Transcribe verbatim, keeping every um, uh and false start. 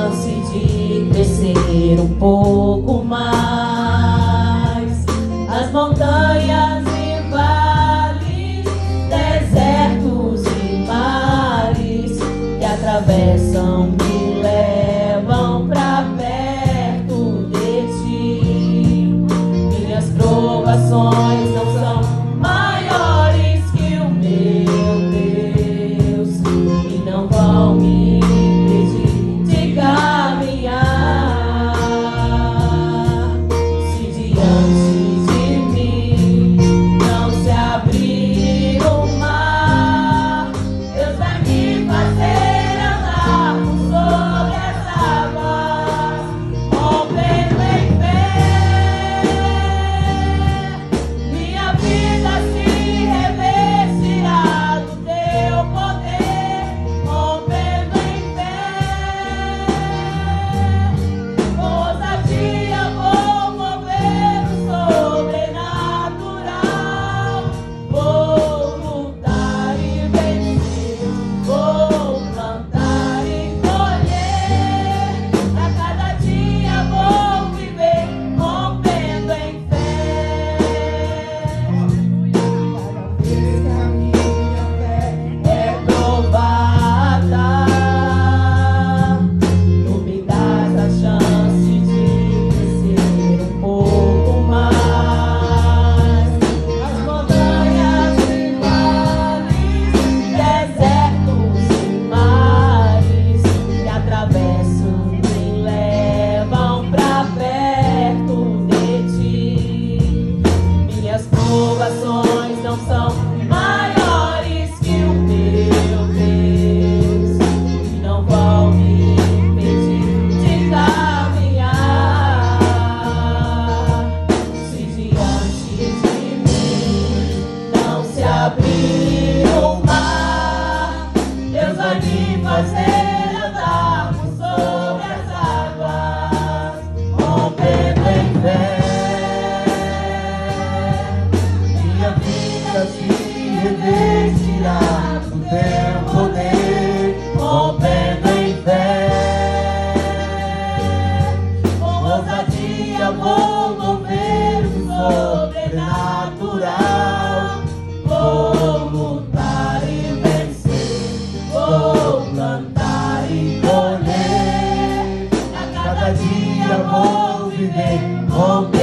chance de crescer um pouco mais. As montanhas e vales, desertos e mares que atravessam me levam pra perto de ti. Minhas provações não são maiores que o meu Deus e não vão me impedir de caminhar. Se diante de mim não se abrir o mar, Deus vai me fazer andar por sobre as águas, rompendo em fé. Minha vida se revestirá do teu poder, rompendo em fé. Ousadia vou mover o sobrenatural, vou lutar e vencer, vou plantar e colher. A cada dia vou viver, rompendo em fé. Cada vez que a minha fé é provada, tu me dás a chance de crescer um pouco mais. As montanhas e vales, desertos e mares que atravessam me levam pra perto de ti. Minhas provações não são maiores que o meu Deus e não vão me impedir de caminhar. Se diante de mim não se abrir o mar, Deus vai me fazer andar por sobre as águas, rompendo em fé. Minha vida se revestirá do teu poder, rompendo em fé. Com ousadia vou mover o sobrenatural, vou lutar e vencer, vou plantar e colher. A cada dia vou viver, rompendo